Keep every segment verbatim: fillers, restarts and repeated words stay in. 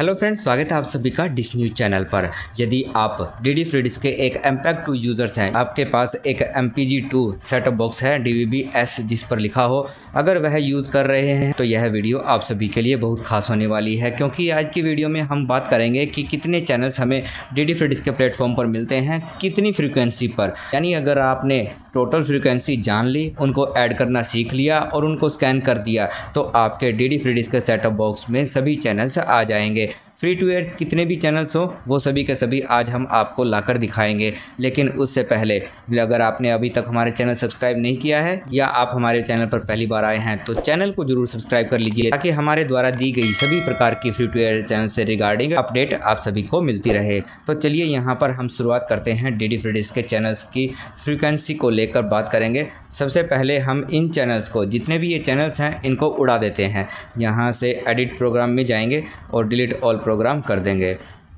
Hello friends, स्वागत है आप सभी का डिश न्यूज़ चैनल पर। यदि आप डी डी फ्री डिश के एक एमपैक्ट टू यूज़र्स हैं, आपके पास एक M P G two setup box है डी वी बी एस जिस पर लिखा हो, अगर वह यूज़ कर रहे हैं तो यह वीडियो आप सभी के लिए बहुत खास होने वाली है, क्योंकि आज की वीडियो में हम बात करेंगे कि कितने चैनल्स हमें डी डी फ्री डिश के प्लेटफॉर्म पर मिलते हैं, कितनी फ्रीक्वेंसी पर। यानी अगर आपने टोटल फ्रीक्वेंसी जान ली, उनको ऐड करना सीख लिया और उनको स्कैन कर दिया, तो आपके डी डी फ्री डिश के सेटअप बॉक्स में सभी चैनल्स आ जाएंगे। फ्री टू एयर कितने भी चैनल्स हो वो सभी के सभी आज हम आपको लाकर दिखाएंगे। लेकिन उससे पहले अगर आपने अभी तक हमारे चैनल सब्सक्राइब नहीं किया है या आप हमारे चैनल पर पहली बार आए हैं तो चैनल को जरूर सब्सक्राइब कर लीजिए, ताकि हमारे द्वारा दी गई सभी प्रकार की फ्री टू एयर चैनल से रिगार्डिंग अपडेट आप सभी को मिलती रहे। तो चलिए यहाँ पर हम शुरुआत करते हैं डी डी फ्री डिश के चैनल्स की फ्रीक्वेंसी को लेकर बात करेंगे। सबसे पहले हम इन चैनल्स को, जितने भी ये चैनल्स हैं, इनको उड़ा देते हैं। यहाँ से एडिट प्रोग्राम में जाएंगे और डिलीट ऑल प्रोग्राम कर देंगे।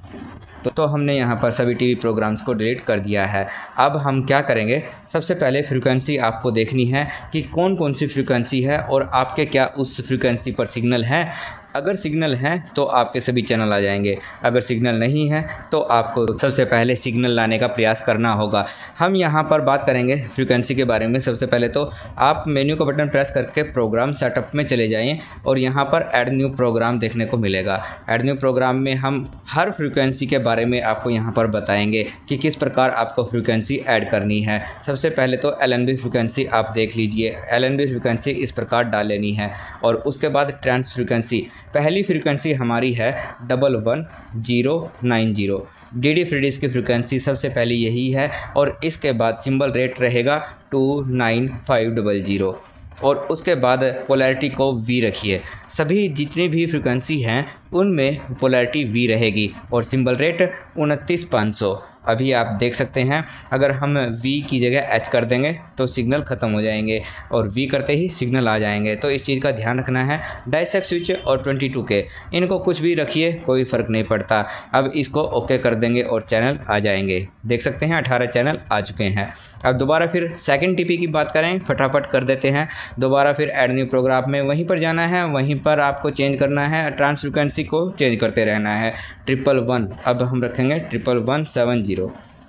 तो, तो हमने यहाँ पर सभी टीवी प्रोग्राम्स को डिलीट कर दिया है। अब हम क्या करेंगे, सबसे पहले फ्रीक्वेंसी आपको देखनी है कि कौन कौन सी फ्रीक्वेंसी है और आपके क्या उस फ्रीक्वेंसी पर सिग्नल है। अगर सिग्नल है तो आपके सभी चैनल आ जाएंगे, अगर सिग्नल नहीं है तो आपको सबसे पहले सिग्नल लाने का प्रयास करना होगा। हम यहाँ पर बात करेंगे फ्रीक्वेंसी के बारे में। सबसे पहले तो आप मेन्यू का बटन प्रेस करके प्रोग्राम सेटअप में चले जाएं और यहाँ पर ऐड न्यू प्रोग्राम देखने को मिलेगा। ऐड न्यू प्रोग्राम में हम हर फ्रीक्वेंसी के बारे में आपको यहाँ पर बताएंगे कि किस प्रकार आपको फ्रीक्वेंसी ऐड करनी है। सबसे पहले तो एल एन बी फ्रीक्वेंसी आप देख लीजिए। एल एन बी फ्रीक्वेंसी इस प्रकार डाल लेनी है और उसके बाद ट्रांस फ्रीक्वेंसी, पहली फ्रीक्वेंसी हमारी है double one zero nine zero. D D free dish की फ्रीक्वेंसी सबसे पहले यही है और इसके बाद सिंबल रेट रहेगा two nine five double zero और उसके बाद पोलैरिटी को वी रखिए। सभी जितनी भी फ्रीक्वेंसी हैं उनमें पोलैरिटी वी रहेगी और सिंबल रेट उनतीस पाँच सौ। अभी आप देख सकते हैं, अगर हम V की जगह H कर देंगे तो सिग्नल ख़त्म हो जाएंगे और V करते ही सिग्नल आ जाएंगे। तो इस चीज़ का ध्यान रखना है। डाइसेक्ट स्विच और ट्वेंटी टू के, इनको कुछ भी रखिए, कोई फ़र्क नहीं पड़ता। अब इसको ओके कर देंगे और चैनल आ जाएंगे। देख सकते हैं अठारह चैनल आ चुके हैं। अब दोबारा फिर सेकंड टीपी की बात करें, फटाफट कर देते हैं। दोबारा फिर ऐड न्यू प्रोग्राम में वहीं पर जाना है, वहीं पर आपको चेंज करना है, ट्रांस फ्रीक्वेंसी को चेंज करते रहना है। ट्रिपल वन, अब हम रखेंगे ट्रिपल वन सेवन जीरो।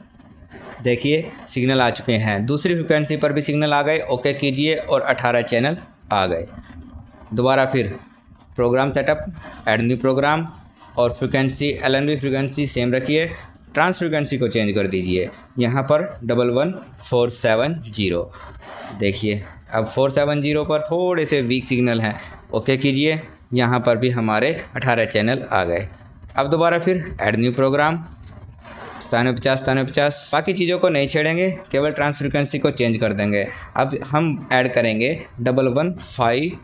देखिए सिग्नल आ चुके हैं। दूसरी फ्रीक्वेंसी पर भी सिग्नल आ गए, ओके कीजिए और अठारह चैनल आ गए। दोबारा फिर program setup, add new program और frequency L N B frequency same रखिए, ट्रांस फ्रीक्वेंसी को चेंज कर दीजिए। यहाँ पर double one four seven zero. देखिए अब फोर सेवन जीरो पर थोड़े से वीक सिग्नल हैं, ओके कीजिए। यहाँ पर भी हमारे अठारह चैनल आ गए। अब दोबारा फिर ऐड न्यू प्रोग्राम, सतानवे पचास सतानवे पचास। बाकी चीज़ों को नहीं छेड़ेंगे, केवल ट्रांस फ्रीक्वेंसी को चेंज कर देंगे। अब हम ऐड करेंगे double one five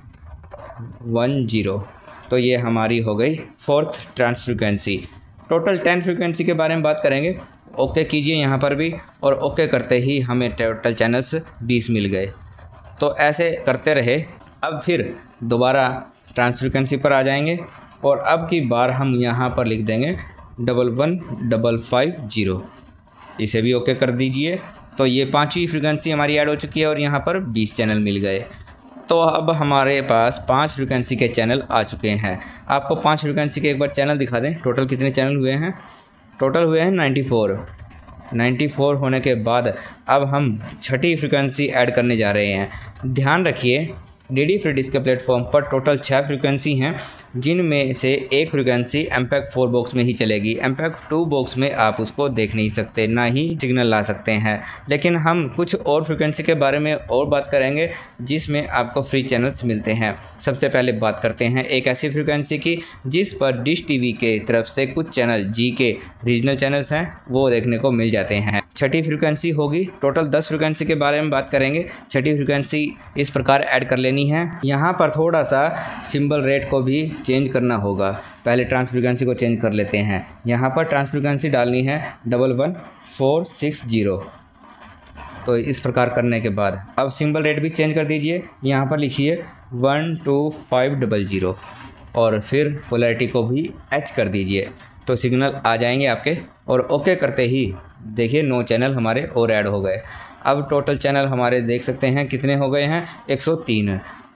one zero. तो ये हमारी हो गई fourth trans frequency. Total ten frequency के बारे में बात करेंगे। ओके कीजिए यहाँ पर भी और ओके करते ही हमें टोटल चैनल्स बीस मिल गए। तो ऐसे करते रहे। अब फिर दोबारा ट्रांस फ्रीक्वेंसी पर आ जाएंगे और अब की बार हम यहाँ पर लिख देंगे double one double five zero. इसे भी ओके कर दीजिए। तो ये पांचवी फ्रीक्वेंसी हमारी ऐड हो चुकी है और यहाँ पर बीस चैनल मिल गए। तो अब हमारे पास पांच फ्रीक्वेंसी के चैनल आ चुके हैं। आपको पांच फ्रीक्वेंसी के एक बार चैनल दिखा दें, टोटल कितने चैनल हुए हैं। टोटल हुए हैं नाइन्टी फोर। नाइन्टी फोर होने के बाद अब हम छठी फ्रीक्वेंसी ऐड करने जा रहे हैं। ध्यान रखिए, डी डी फ्री डिश के प्लेटफॉर्म पर टोटल छः फ्रीक्वेंसी हैं, जिनमें से एक फ्रीक्वेंसी एमपैक्ट फोर बॉक्स में ही चलेगी। एमपैक्ट टू बॉक्स में आप उसको देख नहीं सकते, ना ही सिग्नल ला सकते हैं। लेकिन हम कुछ और फ्रीक्वेंसी के बारे में और बात करेंगे जिसमें आपको फ्री चैनल्स मिलते हैं। सबसे पहले बात करते हैं एक ऐसी फ्रीक्वेंसी की जिस पर डिश टीवी के तरफ से कुछ चैनल जी के रीजनल चैनल्स हैं वो देखने को मिल जाते हैं। छठी फ्रीक्वेंसी होगी। टोटल दस फ्रीक्वेंसी के बारे में बात करेंगे। छठी फ्रीक्वेंसी इस प्रकार ऐड कर लेनी है। यहाँ पर थोड़ा सा सिंबल रेट को भी चेंज करना होगा। पहले ट्रांस फ्रीक्वेंसी को चेंज कर लेते हैं। यहाँ पर ट्रांस फ्रीक्वेंसी डालनी है double one four six zero. तो इस प्रकार करने के बाद अब सिंबल रेट भी चेंज कर दीजिए। यहाँ पर लिखिए one two five double zero और फिर पोलैरिटी को भी एच कर दीजिए। तो सिग्नल आ जाएंगे आपके और ओके करते ही देखिए नौ चैनल हमारे और ऐड हो गए। अब टोटल चैनल हमारे देख सकते हैं कितने हो गए हैं, एक सौ तीन।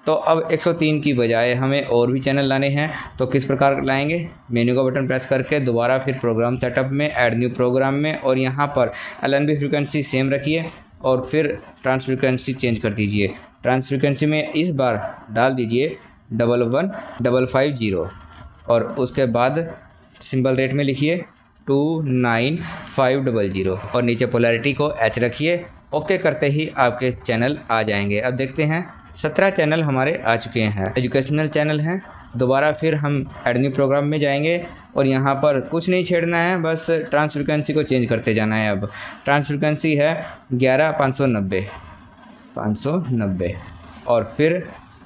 तो अब एक सौ तीन की बजाय हमें और भी चैनल लाने हैं। तो किस प्रकार लाएंगे, मेन्यू का बटन प्रेस करके दोबारा फिर प्रोग्राम सेटअप में ऐड न्यू प्रोग्राम में, और यहाँ पर L N B frequency same रखिए और फिर ट्रांस फ्रिक्वेंसी चेंज कर दीजिए। ट्रांस फ्रिक्वेंसी में इस बार डाल दीजिए double one double five zero और उसके बाद सिंबल रेट में लिखिए two nine five double zero और नीचे पोलैरिटी को एच रखिए। ओके करते ही आपके चैनल आ जाएंगे। अब देखते हैं सत्रह चैनल हमारे आ चुके हैं, एजुकेशनल चैनल हैं। दोबारा फिर हम ऐड न्यू प्रोग्राम में जाएंगे और यहाँ पर कुछ नहीं छेड़ना है, बस ट्रांस फ्रिक्वेंसी को चेंज करते जाना है। अब ट्रांस फ्रिक्वेंसी है ग्यारह पाँच सौ नब्बे पाँच सौ नब्बे और फिर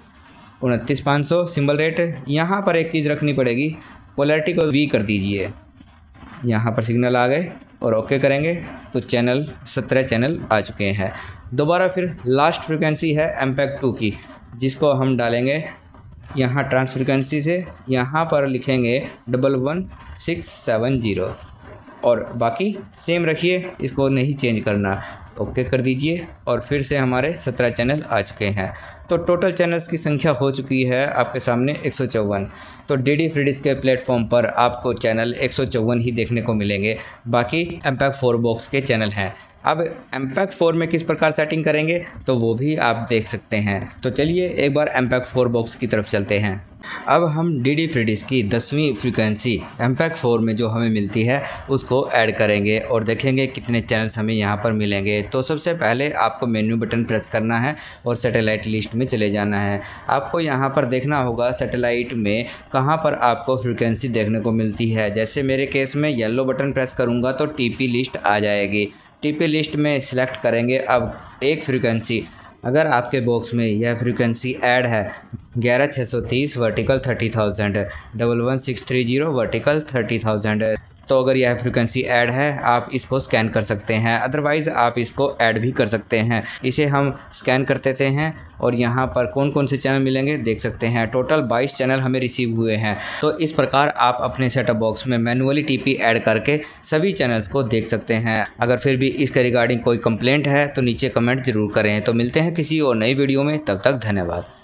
उनतीस पाँच सौ सिंबल रेट। यहाँ पर एक चीज़ रखनी पड़ेगी, पोलैरिटी को वी कर दीजिए। यहाँ पर सिग्नल आ गए और ओके करेंगे तो चैनल सत्रह चैनल आ चुके हैं। दोबारा फिर लास्ट फ्रिक्वेंसी है एम्पैक्ट टू की, जिसको हम डालेंगे यहाँ ट्रांस फ्रिक्वेंसी से, यहाँ पर लिखेंगे double one six seven zero और बाकी सेम रखिए, इसको नहीं चेंज करना। ओके कर दीजिए और फिर से हमारे सत्रह चैनल आ चुके हैं। तो टोटल चैनल्स की संख्या हो चुकी है आपके सामने एक सौ चौवन। तो डी डी फ्री डिश के प्लेटफॉर्म पर आपको चैनल एक सौ चौवन ही देखने को मिलेंगे, बाकी एम्पैक्ट फोर बॉक्स के चैनल हैं। अब एम्पैक्ट फोर में किस प्रकार सेटिंग करेंगे तो वो भी आप देख सकते हैं। तो चलिए एक बार एम्पैक्ट फोर बॉक्स की तरफ चलते हैं। अब हम डी डी फ्री डिश की दसवीं फ्रीक्वेंसी एम्पैक्ट फोर में जो हमें मिलती है उसको ऐड करेंगे और देखेंगे कितने चैनल्स हमें यहाँ पर मिलेंगे। तो सबसे पहले आपको मेन्यू बटन प्रेस करना है और सैटेलाइट लिस्ट में चले जाना है। आपको यहाँ पर देखना होगा सैटेलाइट में कहाँ पर आपको फ्रीक्वेंसी देखने को मिलती है। जैसे मेरे केस में येलो बटन प्रेस करूँगा तो टी पी लिस्ट आ जाएगी। टी पी लिस्ट में सिलेक्ट करेंगे अब एक फ्रीक्वेंसी। अगर आपके बॉक्स में यह फ्रीक्वेंसी ऐड है ग्यारह छः सौ तीस vertical thirty thousand double one six three zero vertical thirty thousand, तो अगर यह फ्रीक्वेंसी ऐड है आप इसको स्कैन कर सकते हैं, अदरवाइज़ आप इसको ऐड भी कर सकते हैं। इसे हम स्कैन कर देते हैं और यहाँ पर कौन कौन से चैनल मिलेंगे देख सकते हैं। टोटल बाईस चैनल हमें रिसीव हुए हैं। तो इस प्रकार आप अपने सेटअप बॉक्स में मैनुअली टीपी ऐड करके सभी चैनल्स को देख सकते हैं। अगर फिर भी इसके रिगार्डिंग कोई कंप्लेंट है तो नीचे कमेंट ज़रूर करें। तो मिलते हैं किसी और नई वीडियो में, तब तक धन्यवाद।